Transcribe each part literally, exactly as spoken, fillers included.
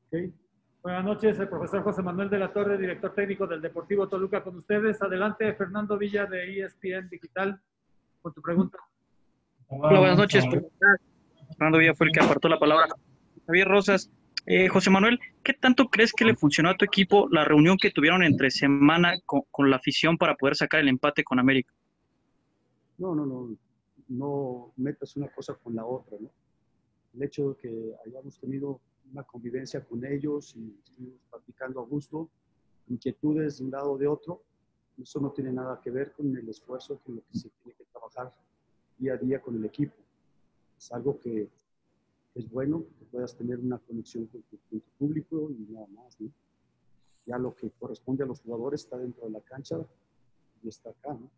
Okay. Buenas noches, el profesor José Manuel de la Torre, director técnico del Deportivo Toluca con ustedes. Adelante, Fernando Villa de E S P N Digital, con tu pregunta. Hola, buenas noches. Fernando Villa fue el que apartó la palabra. Javier Rosas. Eh, José Manuel, ¿qué tanto crees que le funcionó a tu equipo la reunión que tuvieron entre semana con, con la afición para poder sacar el empate con América? No, no, no, no metas una cosa con la otra, ¿no? El hecho de que hayamos tenido una convivencia con ellos y estuvimos platicando a gusto, inquietudes de un lado o de otro, eso no tiene nada que ver con el esfuerzo, con lo que se tiene que trabajar día a día con el equipo. Es algo que es bueno, que puedas tener una conexión con tu, con tu público y nada más, ¿no? Ya lo que corresponde a los jugadores está dentro de la cancha y está acá, ¿no?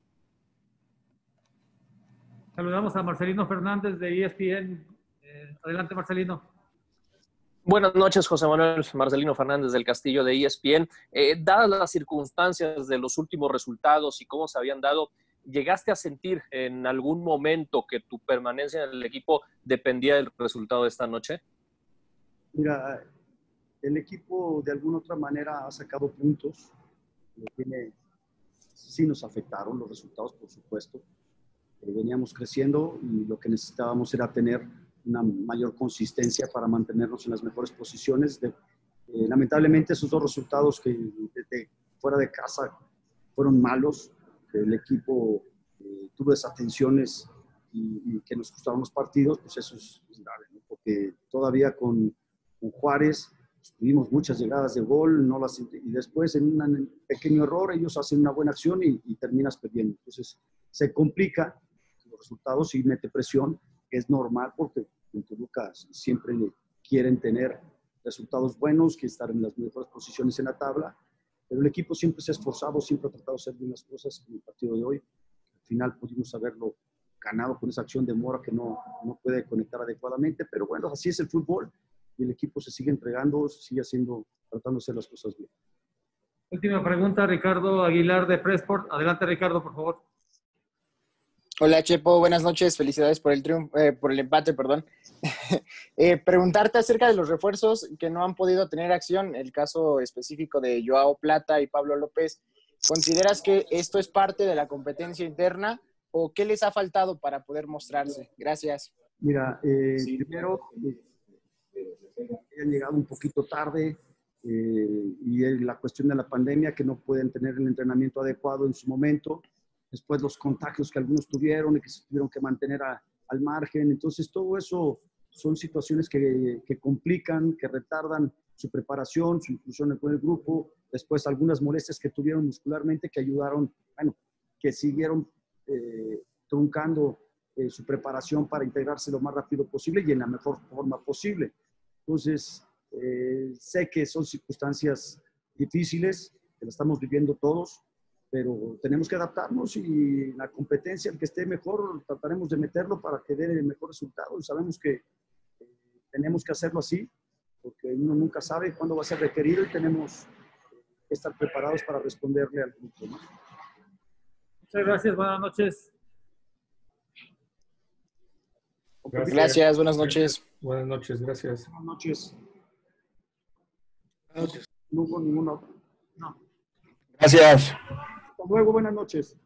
Saludamos a Marcelino Fernández de E S P N. Eh, adelante, Marcelino. Buenas noches, José Manuel. Marcelino Fernández del Castillo de E S P N. Eh, dadas las circunstancias de los últimos resultados y cómo se habían dado, ¿llegaste a sentir en algún momento que tu permanencia en el equipo dependía del resultado de esta noche? Mira, el equipo de alguna otra manera ha sacado puntos. Tiene, sí nos afectaron los resultados, por supuesto. Eh, veníamos creciendo y lo que necesitábamos era tener una mayor consistencia para mantenernos en las mejores posiciones. De, eh, lamentablemente esos dos resultados que desde fuera de casa fueron malos. El equipo eh, tuvo desatenciones y, y que nos costaron los partidos, pues eso es, es grave, ¿no? Porque todavía con, con Juárez pues, tuvimos muchas llegadas de gol, no las, y después en un pequeño error ellos hacen una buena acción y, y terminas perdiendo. Entonces se complica los resultados y mete presión, que es normal porque en Toluca siempre quieren tener resultados buenos, que estar en las mejores posiciones en la tabla, pero el equipo siempre se ha esforzado, siempre ha tratado de hacer bien las cosas. En el partido de hoy, al final pudimos haberlo ganado con esa acción de Mora que no, no puede conectar adecuadamente, pero bueno, así es el fútbol y el equipo se sigue entregando, sigue haciendo, tratando de hacer las cosas bien. Última pregunta, Ricardo Aguilar de Pressport. Adelante, Ricardo, por favor. Hola, Chepo, buenas noches, felicidades por el triunfo, eh, por el empate, perdón. eh, preguntarte acerca de los refuerzos que no han podido tener acción, el caso específico de Joao Plata y Pablo López. ¿Consideras que esto es parte de la competencia interna o qué les ha faltado para poder mostrarse? Gracias. Mira, eh, sí. primero, eh, han llegado un poquito tarde eh, y la cuestión de la pandemia, que no pueden tener el entrenamiento adecuado en su momento. Después los contagios que algunos tuvieron y que se tuvieron que mantener a, al margen. Entonces, todo eso son situaciones que, que complican, que retardan su preparación, su inclusión con el grupo. Después, algunas molestias que tuvieron muscularmente que ayudaron, bueno, que siguieron eh, truncando eh, su preparación para integrarse lo más rápido posible y en la mejor forma posible. Entonces, eh, sé que son circunstancias difíciles, que las estamos viviendo todos, pero tenemos que adaptarnos y la competencia, el que esté mejor, trataremos de meterlo para que dé el mejor resultado. Y sabemos que eh, tenemos que hacerlo así, porque uno nunca sabe cuándo va a ser requerido y tenemos que estar preparados para responderle al grupo, ¿no? Muchas gracias, buenas noches. Gracias, gracias buenas noches. Buenas noches, gracias. Buenas noches. Buenas noches. No hubo ninguna otra. No. Gracias. Hasta luego, buenas noches.